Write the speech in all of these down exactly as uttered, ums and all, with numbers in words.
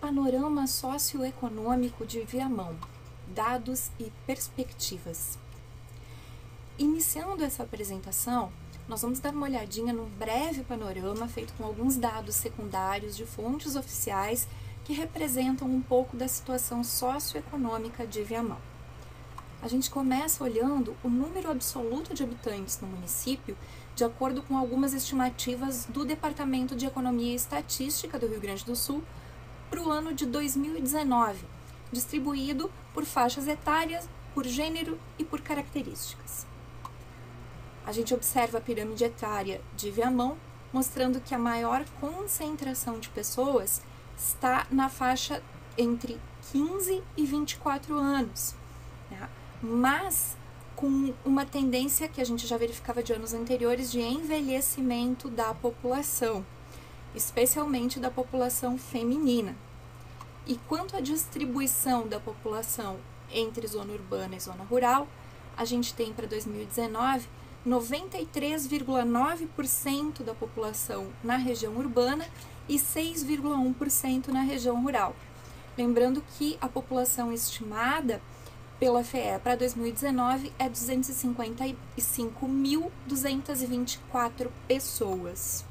panorama socioeconômico de Viamão, dados e perspectivas. Iniciando essa apresentação, nós vamos dar uma olhadinha num breve panorama feito com alguns dados secundários de fontes oficiais que representam um pouco da situação socioeconômica de Viamão. A gente começa olhando o número absoluto de habitantes no município, de acordo com algumas estimativas do Departamento de Economia e Estatística do Rio Grande do Sul, para o ano de dois mil e dezenove, distribuído por faixas etárias, por gênero e por características. A gente observa a pirâmide etária de Viamão, mostrando que a maior concentração de pessoas está na faixa entre quinze e vinte e quatro anos, né? Mas com uma tendência que a gente já verificava de anos anteriores de envelhecimento da população, especialmente da população feminina. E quanto à distribuição da população entre zona urbana e zona rural, a gente tem para dois mil e dezenove noventa e três vírgula nove por cento da população na região urbana e seis vírgula um por cento na região rural. Lembrando que a população estimada pela F E para dois mil e dezenove é duzentos e cinquenta e cinco mil duzentas e vinte e quatro pessoas.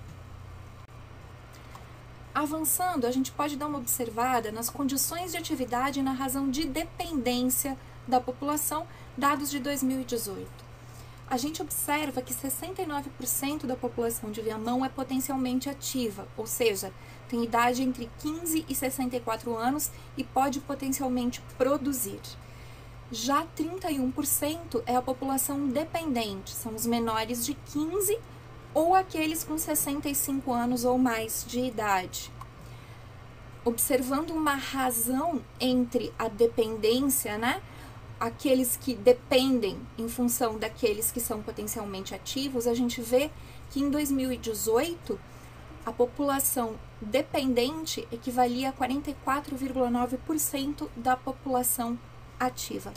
Avançando, a gente pode dar uma observada nas condições de atividade e na razão de dependência da população, dados de dois mil e dezoito. A gente observa que sessenta e nove por cento da população de Viamão é potencialmente ativa, ou seja, tem idade entre quinze e sessenta e quatro anos e pode potencialmente produzir. Já trinta e um por cento é a população dependente, são os menores de quinze ou aqueles com sessenta e cinco anos ou mais de idade. Observando uma razão entre a dependência, né? Aqueles que dependem em função daqueles que são potencialmente ativos, a gente vê que em dois mil e dezoito a população dependente equivalia a quarenta e quatro vírgula nove por cento da população ativa.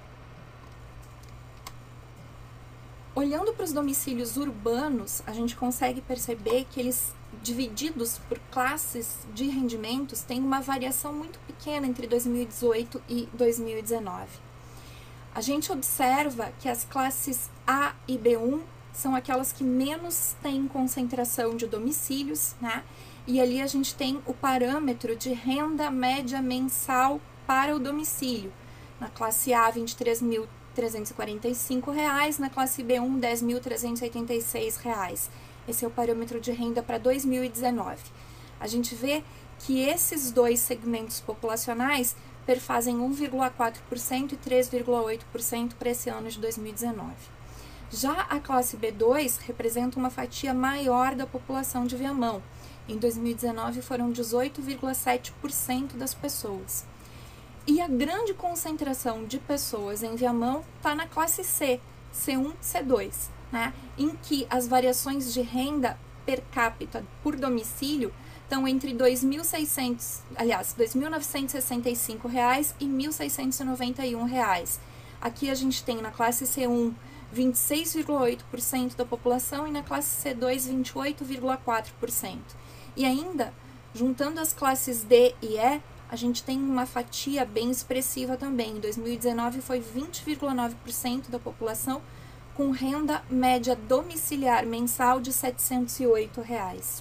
Olhando para os domicílios urbanos, a gente consegue perceber que eles, divididos por classes de rendimentos, têm uma variação muito pequena entre dois mil e dezoito e dois mil e dezenove. A gente observa que as classes A e B um são aquelas que menos têm concentração de domicílios, né? E ali a gente tem o parâmetro de renda média mensal para o domicílio. Na classe A, vinte e três mil trezentos e quarenta e cinco reais, na classe B um, dez mil trezentos e oitenta e seis reais. Esse é o parâmetro de renda para dois mil e dezenove. A gente vê que esses dois segmentos populacionais perfazem um vírgula quatro por cento e três vírgula oito por cento para esse ano de dois mil e dezenove. Já a classe B dois representa uma fatia maior da população de Viamão. Em dois mil e dezenove foram dezoito vírgula sete por cento das pessoas. E a grande concentração de pessoas em Viamão está na classe C, C um, C dois, né? Em que as variações de renda per capita por domicílio estão entre dois mil e seiscentos, aliás, dois mil novecentos e sessenta e cinco reais e mil seiscentos e noventa e um reais. Aqui a gente tem na classe C um vinte e seis vírgula oito por cento da população e na classe C dois vinte e oito vírgula quatro por cento. E ainda, juntando as classes D e E, a gente tem uma fatia bem expressiva também. Em dois mil e dezenove foi vinte vírgula nove por cento da população com renda média domiciliar mensal de setecentos e oito reais.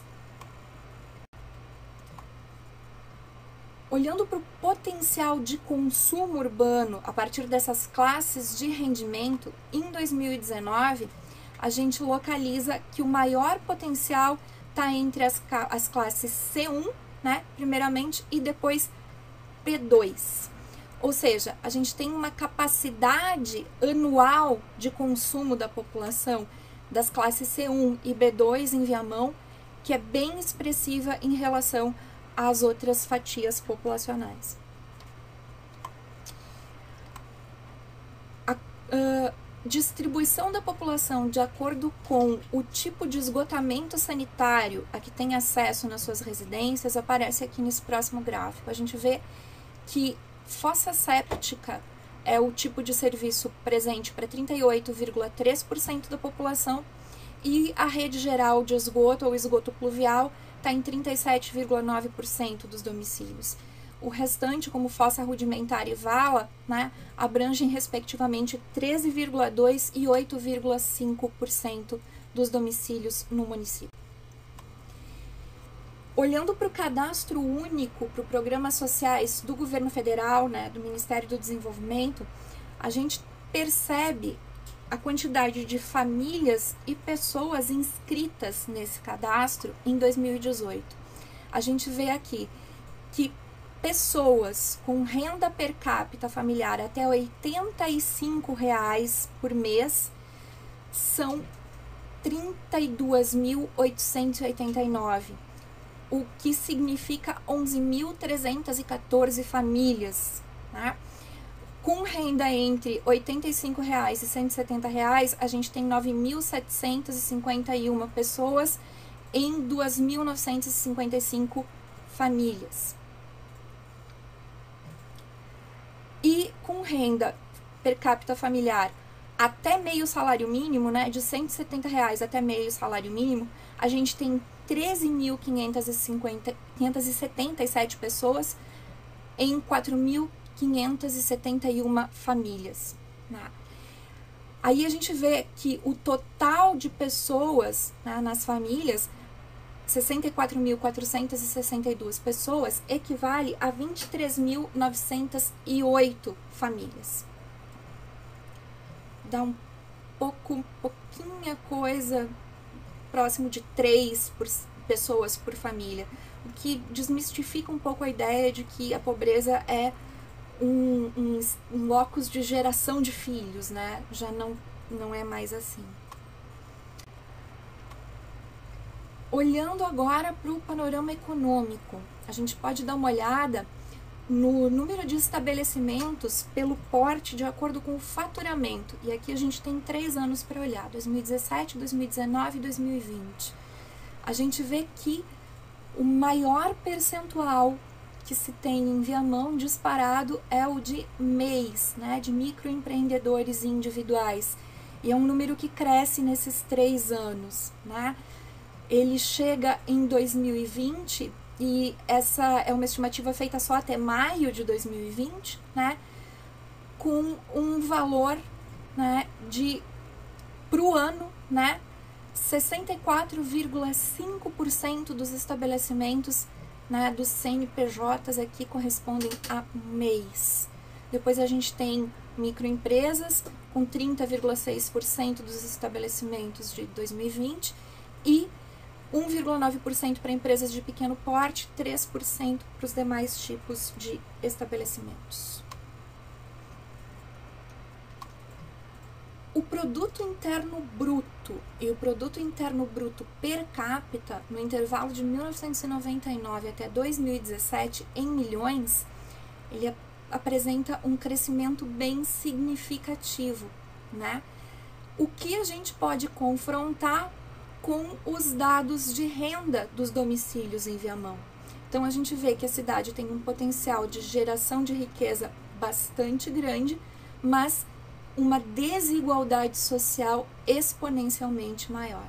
Olhando para o potencial de consumo urbano a partir dessas classes de rendimento, em dois mil e dezenove, a gente localiza que o maior potencial está entre as, as classes C um, né, primeiramente, e depois B dois. Ou seja, a gente tem uma capacidade anual de consumo da população das classes C um e B dois em Viamão, que é bem expressiva em relação às outras fatias populacionais. A uh, distribuição da população de acordo com o tipo de esgotamento sanitário a que tem acesso nas suas residências aparece aqui nesse próximo gráfico. A gente vê que fossa séptica é o tipo de serviço presente para trinta e oito vírgula três por cento da população e a rede geral de esgoto ou esgoto pluvial está em trinta e sete vírgula nove por cento dos domicílios. o restante, como fossa rudimentar e vala, né, abrangem respectivamente treze vírgula dois por cento e oito vírgula cinco por cento dos domicílios no município. Olhando para o cadastro único, para os programas sociais do governo federal, né, do Ministério do Desenvolvimento, a gente percebe a quantidade de famílias e pessoas inscritas nesse cadastro em dois mil e dezoito. A gente vê aqui que pessoas com renda per capita familiar até oitenta e cinco reais por mês são trinta e dois mil oitocentos e oitenta e nove, o que significa onze mil trezentas e quatorze famílias, né? Com renda entre oitenta e cinco reais e cento e setenta reais, a gente tem nove mil setecentas e cinquenta e uma pessoas em duas mil novecentas e cinquenta e cinco famílias. E com renda per capita familiar até meio salário mínimo, né, de cento e setenta reais até meio salário mínimo, a gente tem treze mil quinhentas e setenta e sete pessoas em quatro mil quinhentas e setenta e uma famílias, né? Aí a gente vê que o total de pessoas, né, nas famílias, sessenta e quatro mil quatrocentas e sessenta e duas pessoas, equivale a vinte e três mil novecentas e oito famílias. Dá um pouco, pouquinha coisa próximo de três por, pessoas por família, o que desmistifica um pouco a ideia de que a pobreza é um, um, um locus de geração de filhos, né? Já não, não é mais assim. Olhando agora para o panorama econômico, a gente pode dar uma olhada no número de estabelecimentos pelo porte de acordo com o faturamento. E aqui a gente tem três anos para olhar, dois mil e dezessete, dois mil e dezenove e dois mil e vinte. A gente vê que o maior percentual que se tem em Viamão disparado é o de M E Is, né, de microempreendedores individuais. E é um número que cresce nesses três anos, né? Ele chega em dois mil e vinte, e essa é uma estimativa feita só até maio de dois mil e vinte, né, com um valor, né, de, pro ano, né, sessenta e quatro vírgula cinco por cento dos estabelecimentos, né, dos C N P Js aqui correspondem a M E Is. Depois a gente tem microempresas com trinta vírgula seis por cento dos estabelecimentos de dois mil e vinte e um vírgula nove por cento para empresas de pequeno porte, três por cento para os demais tipos de estabelecimentos. O produto interno bruto e o produto interno bruto per capita, no intervalo de mil novecentos e noventa e nove até dois mil e dezessete, em milhões, ele ap apresenta um crescimento bem significativo, né? O que a gente pode confrontar com os dados de renda dos domicílios em Viamão. Então, a gente vê que a cidade tem um potencial de geração de riqueza bastante grande, mas uma desigualdade social exponencialmente maior.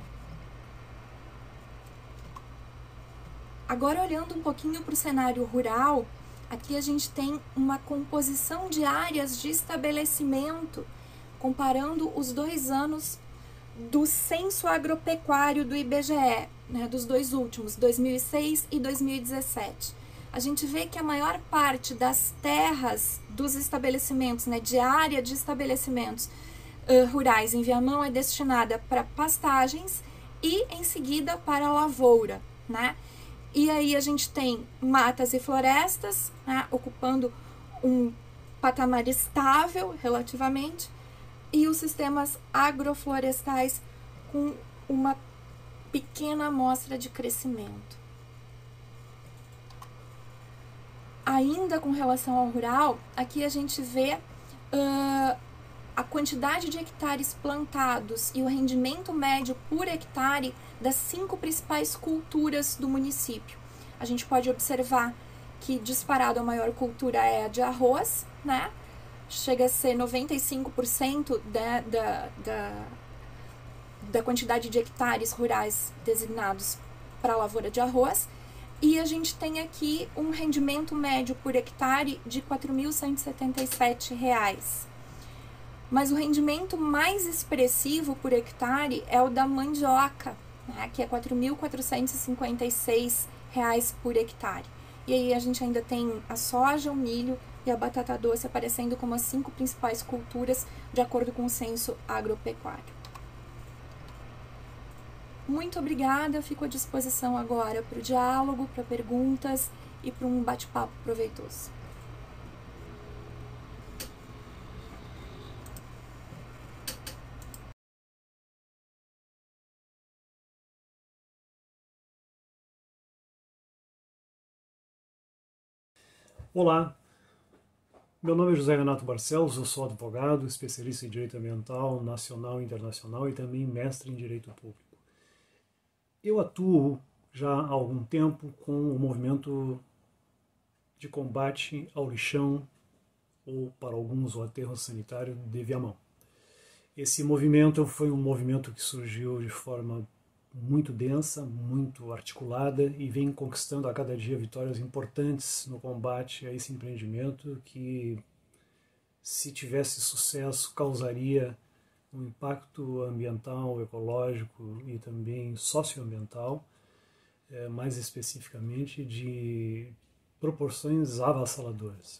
Agora, olhando um pouquinho para o cenário rural, aqui a gente tem uma composição de áreas de estabelecimento, comparando os dois anos do censo agropecuário do I B G E, né, dos dois últimos, dois mil e seis e dois mil e dezessete. A gente vê que a maior parte das terras dos estabelecimentos, né, de área de estabelecimentos uh, rurais em Viamão é destinada para pastagens e, em seguida, para lavoura, né? E aí a gente tem matas e florestas, né, ocupando um patamar estável relativamente, e os sistemas agroflorestais com uma pequena amostra de crescimento. Ainda com relação ao rural, aqui a gente vê uh, a quantidade de hectares plantados e o rendimento médio por hectare das cinco principais culturas do município. A gente pode observar que disparado a maior cultura é a de arroz, né? Chega a ser noventa e cinco por cento da, da, da, da quantidade de hectares rurais designados para a lavoura de arroz. E a gente tem aqui um rendimento médio por hectare de quatro mil cento e setenta e sete reais. Mas o rendimento mais expressivo por hectare é o da mandioca, né, que é quatro mil quatrocentos e cinquenta e seis reais por hectare. E aí a gente ainda tem a soja, o milho e a batata doce aparecendo como as cinco principais culturas de acordo com o censo agropecuário. Muito obrigada, fico à disposição agora para o diálogo, para perguntas e para um bate-papo proveitoso. Olá, meu nome é José Renato Barcelos, eu sou advogado, especialista em Direito Ambiental, Nacional e Internacional e também mestre em Direito Público. Eu atuo já há algum tempo com o movimento de combate ao lixão, ou para alguns o aterro sanitário de Viamão. Esse movimento foi um movimento que surgiu de forma muito densa, muito articulada e vem conquistando a cada dia vitórias importantes no combate a esse empreendimento que, se tivesse sucesso, causaria um impacto ambiental, ecológico e também socioambiental, mais especificamente de proporções avassaladoras.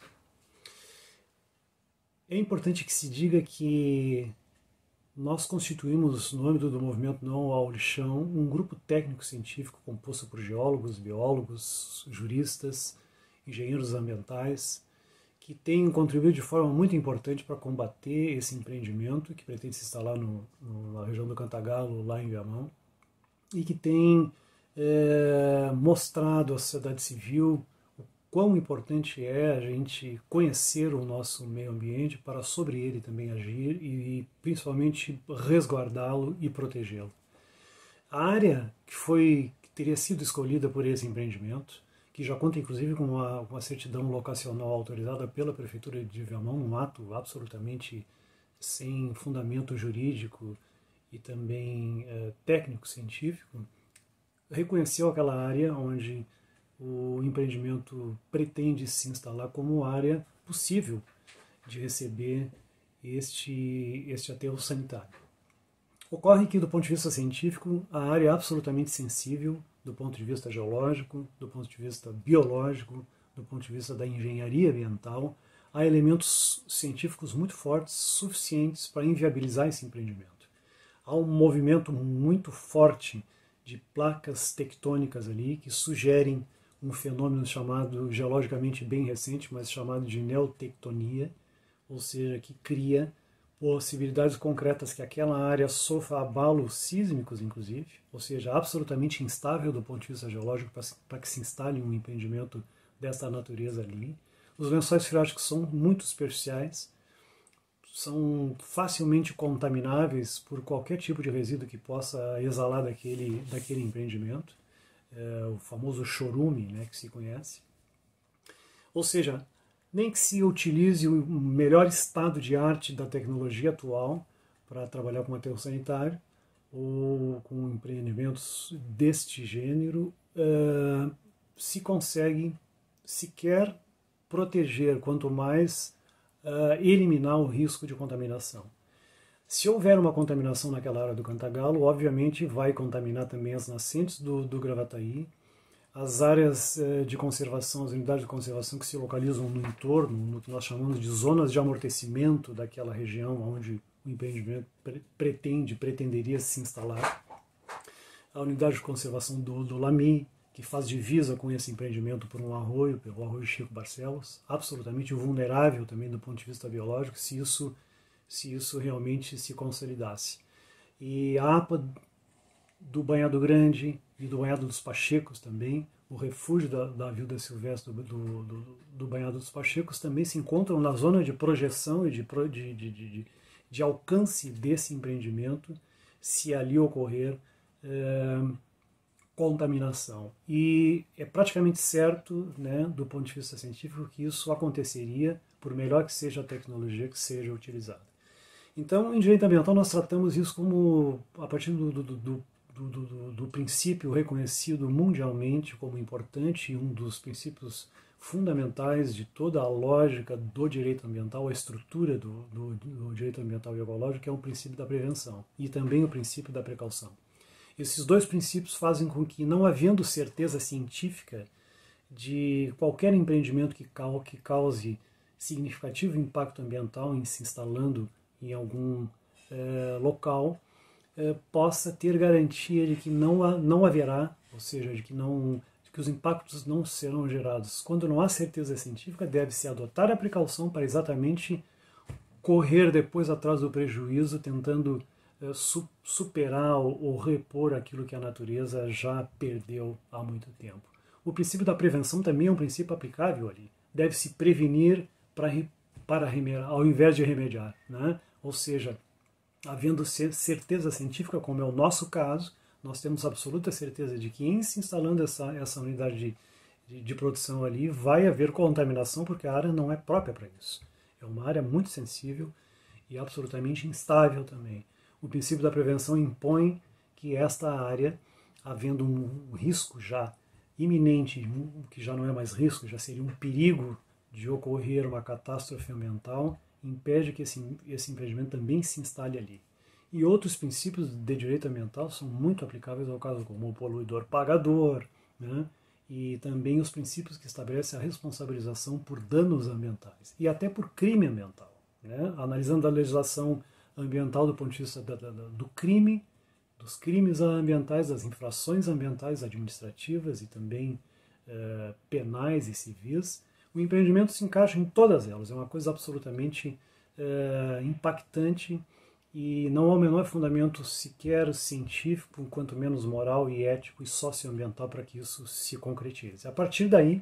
É importante que se diga que nós constituímos, no âmbito do movimento Não ao Lixão, um grupo técnico-científico composto por geólogos, biólogos, juristas, engenheiros ambientais, que tem contribuído de forma muito importante para combater esse empreendimento que pretende se instalar no, no, na região do Cantagalo, lá em Viamão, e que tem é, mostrado à sociedade civil o quão importante é a gente conhecer o nosso meio ambiente para sobre ele também agir e principalmente resguardá-lo e protegê-lo. A área que foi que teria sido escolhida por esse empreendimento, que já conta inclusive com uma, uma certidão locacional autorizada pela Prefeitura de Viamão, um ato absolutamente sem fundamento jurídico e também é, técnico-científico, reconheceu aquela área onde o empreendimento pretende se instalar como área possível de receber este, este aterro sanitário. Ocorre que, do ponto de vista científico, a área é absolutamente sensível do ponto de vista geológico, do ponto de vista biológico, do ponto de vista da engenharia ambiental. Há elementos científicos muito fortes, suficientes para inviabilizar esse empreendimento. Há um movimento muito forte de placas tectônicas ali que sugerem um fenômeno chamado, geologicamente bem recente, mas chamado de neotectonia, ou seja, que cria possibilidades concretas que aquela área sofra abalos sísmicos, inclusive, ou seja, absolutamente instável do ponto de vista geológico para que se instale um empreendimento dessa natureza ali. Os lençóis freáticos são muito superficiais, são facilmente contamináveis por qualquer tipo de resíduo que possa exalar daquele, daquele empreendimento, é, o famoso chorume, né, que se conhece. Ou seja, nem que se utilize o melhor estado de arte da tecnologia atual para trabalhar com aterro sanitário ou com empreendimentos deste gênero, uh, se consegue sequer proteger, quanto mais uh, eliminar o risco de contaminação. Se houver uma contaminação naquela área do Cantagalo, obviamente vai contaminar também as nascentes do, do Gravataí, as áreas de conservação, as unidades de conservação que se localizam no entorno, no que nós chamamos de zonas de amortecimento daquela região onde o empreendimento pretende, pretenderia se instalar. A unidade de conservação do, do Lami, que faz divisa com esse empreendimento por um arroio, pelo arroio Chico Barcelos, absolutamente vulnerável também do ponto de vista biológico, se isso, se isso realmente se consolidasse. E a APA do Banhado Grande e do Banhado dos Pachecos também, o refúgio da, da Vilda Silvestre do, do, do, do Banhado dos Pachecos também se encontram na zona de projeção e de, de, de, de, de alcance desse empreendimento, se ali ocorrer é, contaminação. E é praticamente certo, né, do ponto de vista científico, que isso aconteceria, por melhor que seja a tecnologia que seja utilizada. Então, em direito ambiental, nós tratamos isso como, a partir do, do, do do, do, do princípio reconhecido mundialmente como importante e um dos princípios fundamentais de toda a lógica do direito ambiental, a estrutura do, do, do direito ambiental e ecológico, que é o princípio da prevenção e também o princípio da precaução. Esses dois princípios fazem com que, não havendo certeza científica de qualquer empreendimento que cause significativo impacto ambiental em se instalando em algum eh, local, eh, possa ter garantia de que não, não haverá, ou seja, de que, não, de que os impactos não serão gerados. Quando não há certeza científica, deve-se adotar a precaução para exatamente correr depois atrás do prejuízo, tentando eh, su superar ou, ou repor aquilo que a natureza já perdeu há muito tempo. O princípio da prevenção também é um princípio aplicável ali. Deve-se prevenir para, para remediar, ao invés de remediar, né? Ou seja, havendo certeza científica, como é o nosso caso, nós temos absoluta certeza de que em se instalando essa, essa unidade de, de, de produção ali, vai haver contaminação, porque a área não é própria para isso. É uma área muito sensível e absolutamente instável também. O princípio da prevenção impõe que esta área, havendo um risco já iminente, que já não é mais risco, já seria um perigo de ocorrer uma catástrofe ambiental, impede que esse, esse empreendimento também se instale ali. E outros princípios de direito ambiental são muito aplicáveis ao caso, como o poluidor pagador, né? E também os princípios que estabelecem a responsabilização por danos ambientais e até por crime ambiental, né? Analisando a legislação ambiental do ponto de vista da, da, do crime, dos crimes ambientais, das infrações ambientais administrativas e também eh, penais e civis, o empreendimento se encaixa em todas elas. É uma coisa absolutamente eh, impactante e não há o menor fundamento sequer científico, quanto menos moral e ético e socioambiental para que isso se concretize. A partir daí,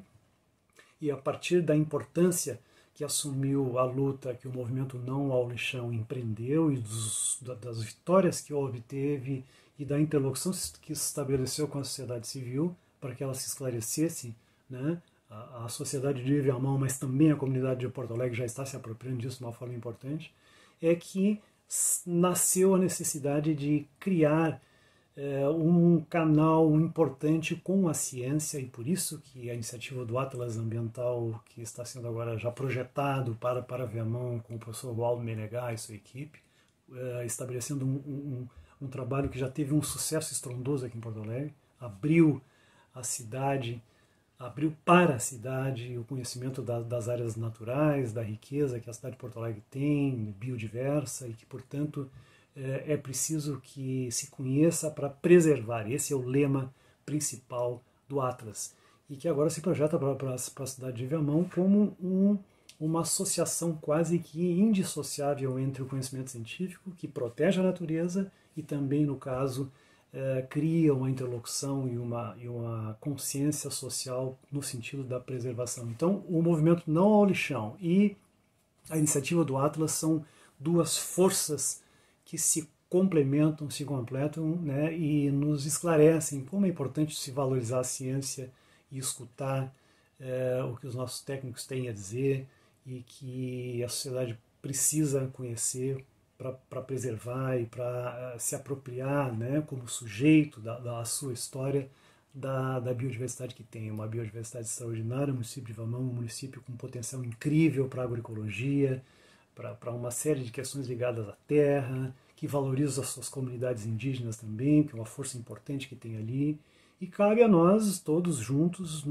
e a partir da importância que assumiu a luta que o movimento Não ao Lixão empreendeu e dos, das vitórias que obteve e da interlocução que se estabeleceu com a sociedade civil para que ela se esclarecesse, né? A, a sociedade de Viamão, mas também a comunidade de Porto Alegre já está se apropriando disso de uma forma importante, é que nasceu a necessidade de criar é, um canal importante com a ciência, e por isso que a iniciativa do Atlas Ambiental, que está sendo agora já projetado para, para Viamão, com o professor Waldo Menegar e sua equipe, é, estabelecendo um, um, um trabalho que já teve um sucesso estrondoso aqui em Porto Alegre, abriu a cidade, abriu para a cidade o conhecimento da, das áreas naturais, da riqueza que a cidade de Porto Alegre tem, biodiversa, e que, portanto, é, é preciso que se conheça para preservar. Esse é o lema principal do Atlas, e que agora se projeta para, para, para a cidade de Viamão como um, uma associação quase que indissociável entre o conhecimento científico, que protege a natureza, e também, no caso, É, cria uma interlocução e uma, e uma consciência social no sentido da preservação. Então, o movimento Não ao Lixão e a iniciativa do Atlas são duas forças que se complementam, se completam, né, e nos esclarecem como é importante se valorizar a ciência e escutar é, o que os nossos técnicos têm a dizer e que a sociedade precisa conhecer para preservar e para uh, se apropriar, né, como sujeito da, da sua história, da, da biodiversidade que tem. Uma biodiversidade extraordinária, o município de Viamão, um município com um potencial incrível para a agroecologia, para uma série de questões ligadas à terra, que valoriza as suas comunidades indígenas também, que é uma força importante que tem ali. E cabe a nós, todos juntos,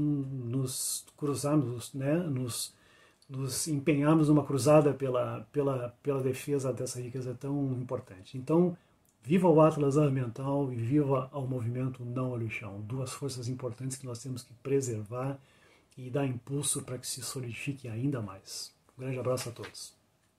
nos cruzarmos, né, nos nos empenharmos numa cruzada pela, pela, pela defesa dessa riqueza tão importante. Então, viva o Atlas Ambiental e viva o movimento Não ao Lixão, duas forças importantes que nós temos que preservar e dar impulso para que se solidifique ainda mais. Um grande abraço a todos.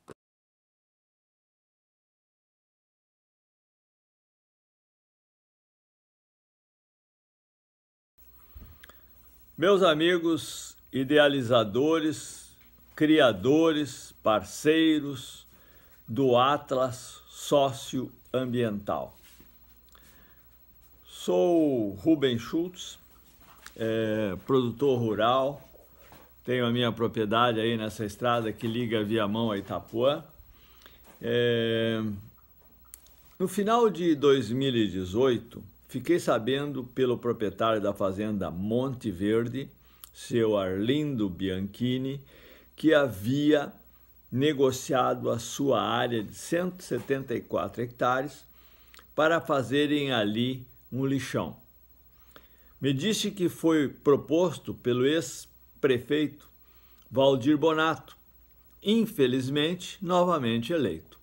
Meus amigos idealizadores, criadores, parceiros do Atlas Socioambiental. Sou Rubem Schultz, é, produtor rural, tenho a minha propriedade aí nessa estrada que liga Viamão a Itapuã. É, no final de dois mil e dezoito, fiquei sabendo pelo proprietário da fazenda Monte Verde, seu Arlindo Bianchini, que havia negociado a sua área de cento e setenta e quatro hectares para fazerem ali um lixão. Me disse que foi proposto pelo ex-prefeito Valdir Bonato, infelizmente novamente eleito.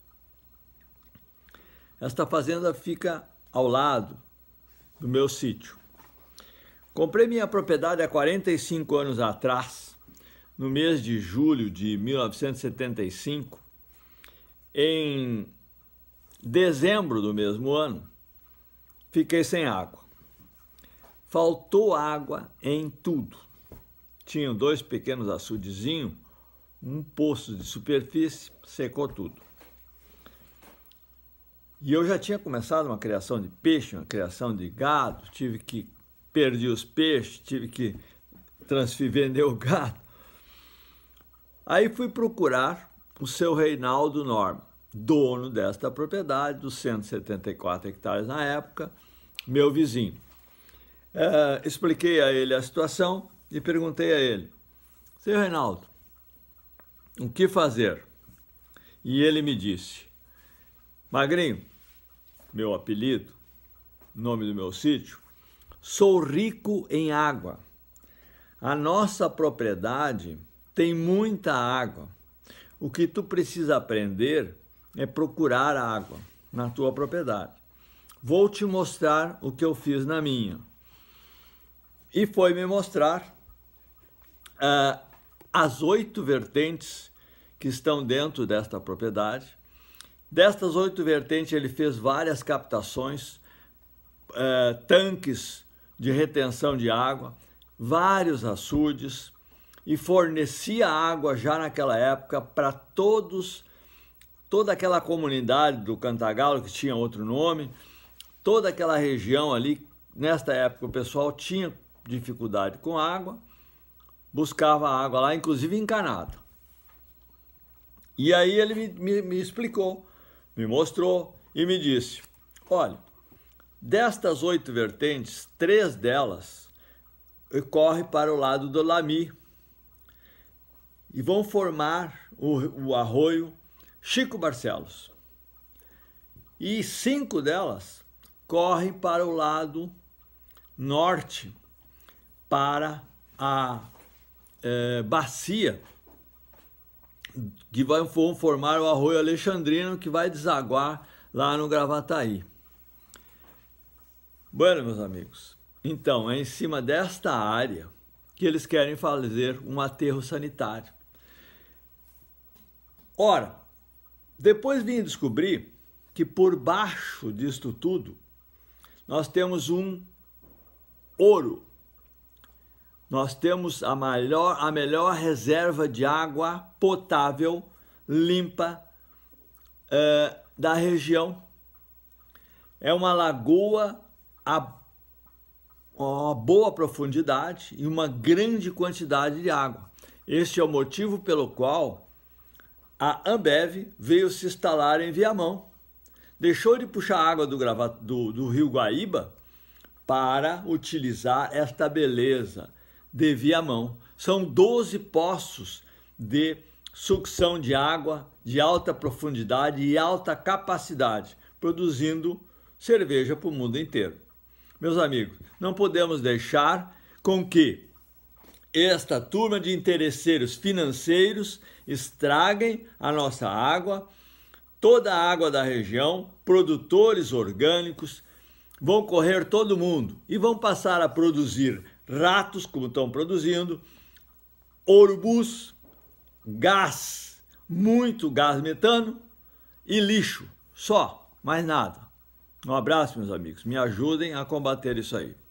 Esta fazenda fica ao lado do meu sítio. Comprei minha propriedade há quarenta e cinco anos atrás, no mês de julho de mil novecentos e setenta e cinco. Em dezembro do mesmo ano, fiquei sem água. Faltou água em tudo. Tinham dois pequenos açudezinhos, um poço de superfície, secou tudo. E eu já tinha começado uma criação de peixe, uma criação de gado, tive que perder os peixes, tive que transferir, vender o gado. Aí fui procurar o seu Reinaldo Norma, dono desta propriedade, dos cento e setenta e quatro hectares na época, meu vizinho. É, expliquei a ele a situação e perguntei a ele: seu Reinaldo, o que fazer? E ele me disse: Magrinho, meu apelido, nome do meu sítio, sou rico em água. A nossa propriedade tem muita água. O que tu precisa aprender é procurar água na tua propriedade. Vou te mostrar o que eu fiz na minha. E foi me mostrar uh, as oito vertentes que estão dentro desta propriedade. Destas oito vertentes, ele fez várias captações, uh, tanques de retenção de água, vários açudes, e fornecia água já naquela época para todos, toda aquela comunidade do Cantagalo, que tinha outro nome, toda aquela região ali. Nesta época o pessoal tinha dificuldade com água, buscava água lá, inclusive encanada. E aí ele me, me, me explicou, me mostrou e me disse: olha, destas oito vertentes, três delas correm para o lado do Lami e vão formar o, o arroio Chico Barcelos. E cinco delas correm para o lado norte, para a é, bacia, que vai formar o arroio Alexandrino, que vai desaguar lá no Gravataí. Bueno, meus amigos, então é em cima desta área que eles querem fazer um aterro sanitário. Ora, depois vim descobrir que por baixo disto tudo nós temos um ouro. Nós temos a melhor, a melhor reserva de água potável, limpa, é, da região. É uma lagoa a uma boa profundidade e uma grande quantidade de água. Este é o motivo pelo qual a Ambev veio se instalar em Viamão. Deixou de puxar água do, do, do rio Guaíba para utilizar esta beleza de Viamão. São doze poços de sucção de água de alta profundidade e alta capacidade, produzindo cerveja para o mundo inteiro. Meus amigos, não podemos deixar com que esta turma de interesseiros financeiros estraguem a nossa água, toda a água da região. Produtores orgânicos vão correr todo mundo e vão passar a produzir ratos, como estão produzindo, urubus, gás, muito gás metano e lixo, só, mais nada. Um abraço, meus amigos, me ajudem a combater isso aí.